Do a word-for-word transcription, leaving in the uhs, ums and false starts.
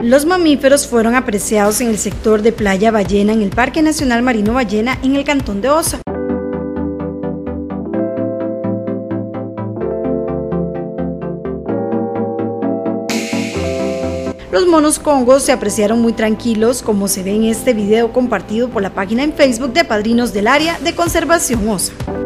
Los mamíferos fueron apreciados en el sector de Playa Ballena en el Parque Nacional Marino Ballena en el cantón de Osa. Los monos congos se apreciaron muy tranquilos, como se ve en este video compartido por la página en Facebook de Padrinos del Área de Conservación Osa.